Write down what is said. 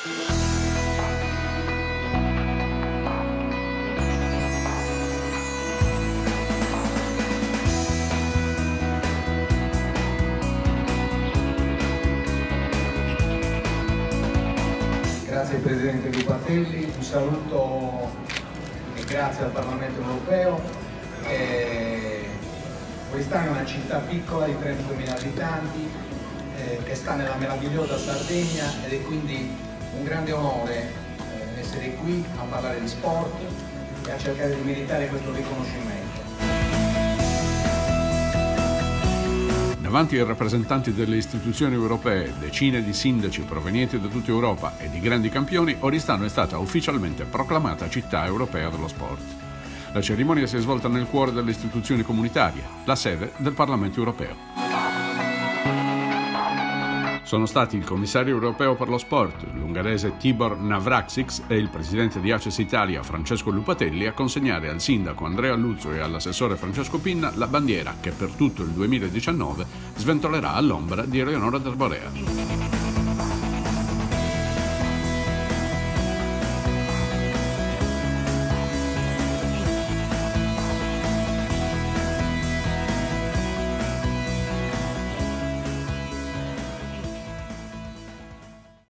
Grazie al Presidente Lupatelli, un saluto e grazie al Parlamento Europeo. Quest'anno è una città piccola di 32.000 abitanti che sta nella meravigliosa Sardegna ed è quindi un grande onore essere qui a parlare di sport e a cercare di meritare questo riconoscimento. Davanti ai rappresentanti delle istituzioni europee, decine di sindaci provenienti da tutta Europa e di grandi campioni, Oristano è stata ufficialmente proclamata città europea dello sport. La cerimonia si è svolta nel cuore delle istituzioni comunitarie, la sede del Parlamento europeo. Sono stati il commissario europeo per lo sport, l'ungherese Tibor Navracsics, e il presidente di Access Italia, Francesco Lupatelli, a consegnare al sindaco Andrea Luzzo e all'assessore Francesco Pinna la bandiera che per tutto il 2019 sventolerà all'ombra di Eleonora Della Borea.